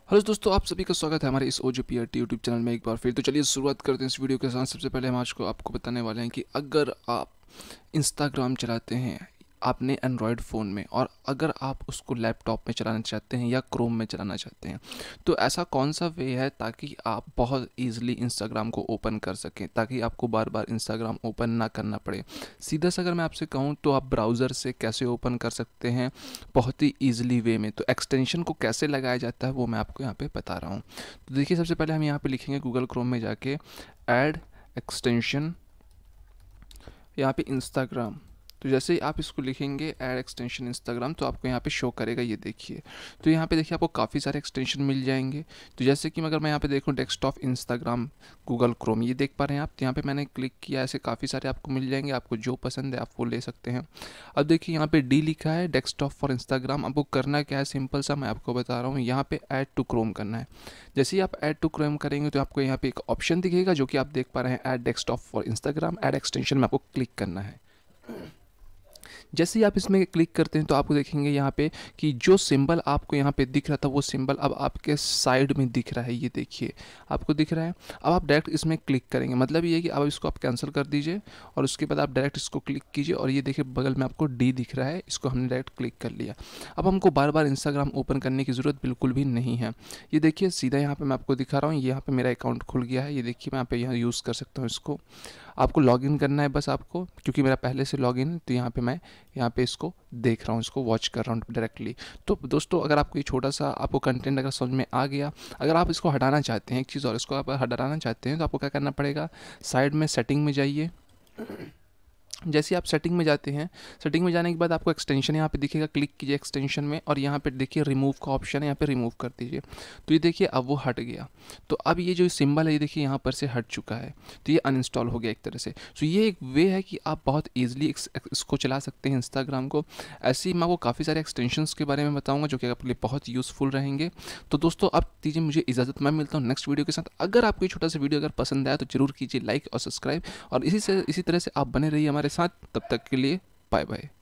Hello दोस्तों, आप सभी का स्वागत है हमारे इस OJPRT यूट्यूब चैनल में एक बार फिर। तो चलिए शुरुआत करते हैं इस वीडियो के साथ। सबसे पहले हम आज को आपको बताने वाले हैं कि अगर आप इंस्टाग्राम चलाते हैं आपने एंड्रॉयड फ़ोन में, और अगर आप उसको लैपटॉप में चलाना चाहते हैं या क्रोम में चलाना चाहते हैं, तो ऐसा कौन सा वे है ताकि आप बहुत ईजिली इंस्टाग्राम को ओपन कर सकें, ताकि आपको बार बार इंस्टाग्राम ओपन ना करना पड़े। सीधा सा अगर मैं आपसे कहूँ तो आप ब्राउज़र से कैसे ओपन कर सकते हैं बहुत ही ईजिली वे में। तो एक्सटेंशन को कैसे लगाया जाता है वो मैं आपको यहाँ पे बता रहा हूँ। तो देखिए, सबसे पहले हम यहाँ पे लिखेंगे गूगल क्रोम में जाके ऐड एक्सटेंशन, यहाँ पे इंस्टाग्राम। तो जैसे ही आप इसको लिखेंगे ऐड एक्सटेंशन इंस्टाग्राम, तो आपको यहाँ पे शो करेगा, ये देखिए। तो यहाँ पे देखिए आपको काफ़ी सारे एक्सटेंशन मिल जाएंगे। तो जैसे कि अगर मैं यहाँ पे देखूँ डेस्कटॉप इंस्टाग्राम गूगल क्रोम, ये देख पा रहे हैं आप। तो यहाँ पे मैंने क्लिक किया, ऐसे काफ़ी सारे आपको मिल जाएंगे। आपको जो पसंद है आप वो ले सकते हैं। अब देखिए यहाँ पे डी लिखा है, डेस्कटॉप फॉर इंस्टाग्राम। आपको करना क्या है, सिंपल सा मैं आपको बता रहा हूँ। यहाँ पे ऐड टू क्रोम करना है। जैसे ही आप ऐड टू क्रोम करेंगे तो आपको यहाँ पे एक ऑप्शन दिखेगा जो कि आप देख पा रहे हैं, add desktop for Instagram, add extension में आपको क्लिक करना है। जैसे ही आप इसमें क्लिक करते हैं तो आपको देखेंगे यहाँ पे कि जो सिंबल आपको यहाँ पे दिख रहा था वो सिंबल अब आपके साइड में दिख रहा है, ये देखिए आपको दिख रहा है। अब आप डायरेक्ट इसमें क्लिक करेंगे, मतलब ये है कि अब इसको आप कैंसिल कर दीजिए और उसके बाद आप डायरेक्ट इसको क्लिक कीजिए और ये देखिए बगल में आपको डी दिख रहा है, इसको हमने डायरेक्ट क्लिक कर लिया। अब हमको बार बार इंस्टाग्राम ओपन करने की ज़रूरत बिल्कुल भी नहीं है। ये देखिए सीधा यहाँ पर मैं आपको दिखा रहा हूँ, यहाँ पर मेरा अकाउंट खुल गया है। ये देखिए मैं यहाँ पे यूज़ कर सकता हूँ इसको। आपको लॉगिन करना है बस आपको, क्योंकि मेरा पहले से लॉगिन है तो यहाँ पे मैं यहाँ पे इसको देख रहा हूँ, इसको वॉच कर रहा हूँ डायरेक्टली। तो दोस्तों, अगर आपको ये छोटा सा आपको कंटेंट अगर समझ में आ गया, अगर आप इसको हटाना चाहते हैं, एक चीज़ और, इसको आप हटाना चाहते हैं तो आपको क्या करना पड़ेगा, साइड में सेटिंग में जाइए। जैसे आप सेटिंग में जाते हैं, सेटिंग में जाने के बाद आपको एक्सटेंशन यहाँ पे दिखेगा, क्लिक कीजिए एक्सटेंशन में और यहाँ पे देखिए रिमूव का ऑप्शन है, यहाँ पे रिमूव कर दीजिए। तो ये देखिए अब वो हट गया। तो अब ये जो सिंबल है ये देखिए यहाँ पर से हट चुका है, तो ये अनइंस्टॉल हो गया एक तरह से। तो ये एक वे है कि आप बहुत ईजिली इसको चला सकते हैं इंस्टाग्राम को। ऐसे ही मैं आपको काफ़ी सारे एक्सटेंशंस के बारे में बताऊँगा जो कि आपके लिए बहुत यूज़फुल रहेंगे। तो दोस्तों अब दीजिए मुझे इजाज़त, मैं मिलता हूँ नेक्स्ट वीडियो के साथ। अगर आपको ये छोटा सा वीडियो अगर पसंद आया तो जरूर कीजिए लाइक और सब्सक्राइब, और इसी तरह से आप बने रहिए हमारे साथ। तब तक के लिए बाय बाय।